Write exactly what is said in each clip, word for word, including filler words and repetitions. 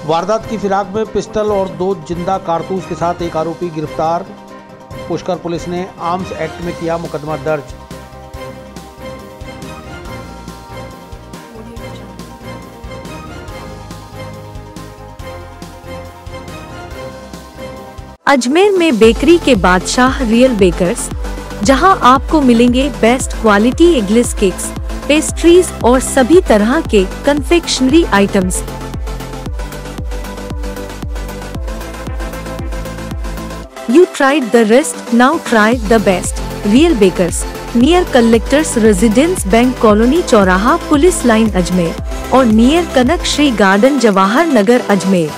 वारदात की फिराक में पिस्टल और दो जिंदा कारतूस के साथ एक आरोपी गिरफ्तार। पुष्कर पुलिस ने आर्म्स एक्ट में किया मुकदमा दर्ज। अजमेर में बेकरी के बादशाह रियल बेकर्स, जहां आपको मिलेंगे best quality eggless cakes, pastries और सभी तरह के confectionery items. You tried the rest, now try the best. Real Bakers, near Collectors Residence Bank Colony चौराहा पुलिस लाइन अजमेर और नियर कनक श्री गार्डन जवाहर नगर अजमेर।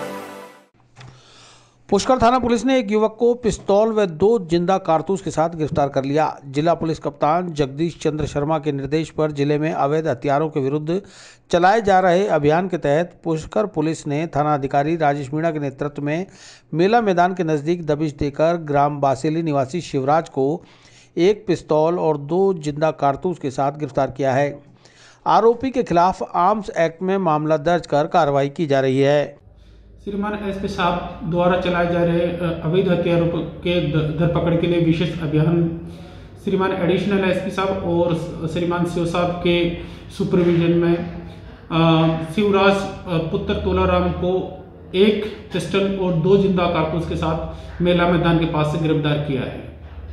पुष्कर थाना पुलिस ने एक युवक को पिस्तौल व दो जिंदा कारतूस के साथ गिरफ्तार कर लिया। जिला पुलिस कप्तान जगदीश चंद्र शर्मा के निर्देश पर जिले में अवैध हथियारों के विरुद्ध चलाए जा रहे अभियान के तहत पुष्कर पुलिस ने थाना अधिकारी राजेश मीणा के नेतृत्व में मेला मैदान के नज़दीक दबिश देकर ग्राम बासेली निवासी शिवराज को एक पिस्तौल और दो जिंदा कारतूस के साथ गिरफ्तार किया है। आरोपी के खिलाफ आर्म्स एक्ट में मामला दर्ज कर कार्रवाई की जा रही है। श्रीमान एसपी साहब द्वारा चलाए जा रहे अवैध हथियारों के धरपकड़ के लिए विशेष अभियान श्रीमान एडिशनल एसपी साहब और श्रीमान शिव साहब के सुपरविजन में शिवराज पुत्र तोलाराम को एक पिस्टल और दो जिंदा कारतूस के साथ मेला मैदान के पास से गिरफ्तार किया है।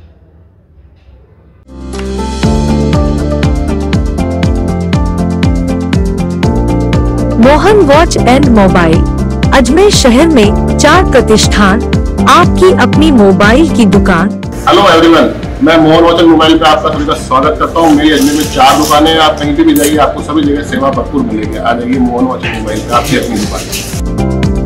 Mohan watch and mobile Ajmer शहर में चार प्रतिष्ठान, आपकी अपनी मोबाइल की दुकान। हेलो एवरीवन, मैं मोहन वॉच एंड मोबाइल पे आपका सभी का स्वागत करता हूँ। मेरी अजमेर में चार दुकानें हैं, आप कहीं भी जाइए आपको सभी जगह सेवा भरपूर मिलेगी। आ जाइए मोहन वॉच एंड मोबाइल पे, आपकी अपनी दुकान,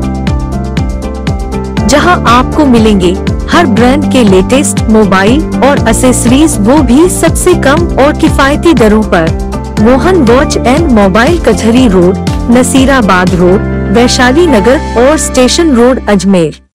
जहां आपको मिलेंगे हर ब्रांड के लेटेस्ट मोबाइल और एक्सेसरीज, वो भी सबसे कम और किफायती दरों पर। मोहन वॉच एंड मोबाइल कचहरी रोड, नसीराबाद रोड, वैशाली नगर और स्टेशन रोड अजमेर।